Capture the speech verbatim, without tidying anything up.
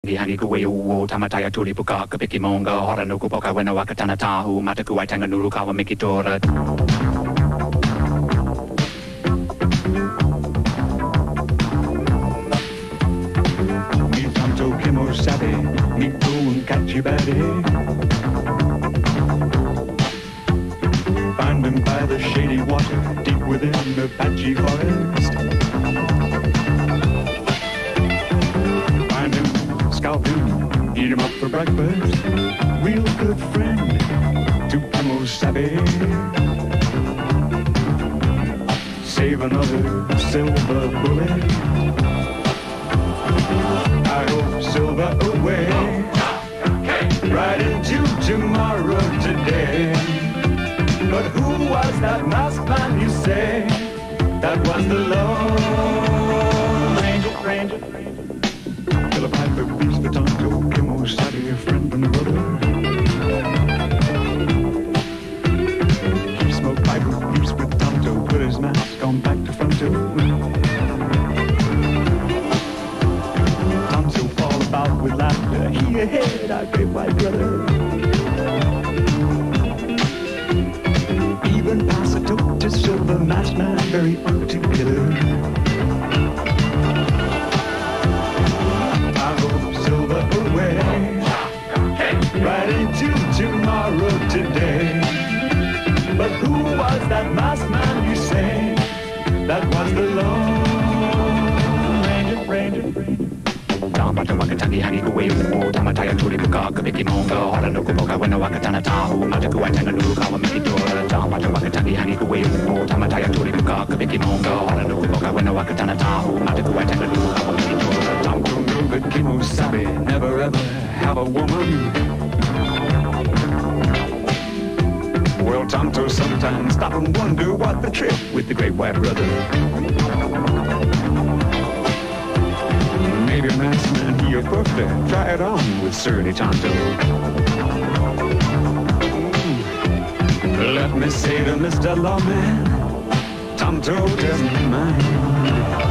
Hangi kuwe uo tamataya tuli puka kapiki monga hora no kupoka wena wakatana tahu mataku waitanga nuru kawa mikitora. Mi tanto kimo sabe mi tu catchy body. Find him by the shady water deep within the patchy forest. Scalp him, eat him up for breakfast. Real good friend to Kimo Sabe. Save another silver bullet. I hope silver away. Right into tomorrow today. But who was that masked man you say? That was the Lone Ranger, Ranger. Till a piper beats the tonto, Kimo Sabe, a friend and brother. He smoked piper, beats with tonto, put his mask on back to fronto. Tonto fall about with laughter, he ahead, our great white brother. Even pass a toke to silver masked man, very untogether. Right into tomorrow today. But who was that masked man you say? That was the Lone Ranger, Ranger, Ranger. Tamata wakatani hani kuwe uo tamataya tuli puka kapiki monga hora no kupoka wena wakatana tahu mataku waitanga nuru kawa mikitora. Tamata wakatani hani kuwe uo tamataya tuli puka kapiki monga hora no kupoka wena wakatana tahu mataku waitanga nuru kawa mikitora. Tamko know that Kimo Sabe never ever have a woman. Well, Tonto sometimes stop and wonder what the trip with the great white brother. Maybe masked man he a birthday, try it on with surly Tonto. Mm. Let me say to Mister Lawman, Tonto doesn't mind.